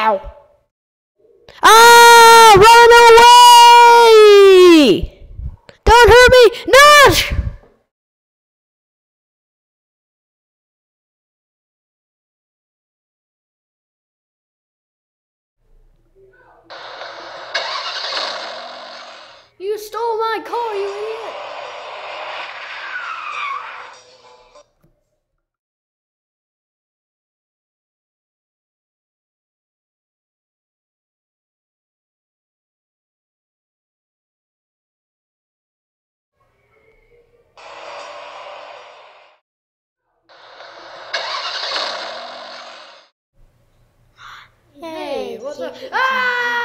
Ow! Ah! Run away! Don't hurt me! Nash! You stole my car, you idiot! Hey, what's up? Ah!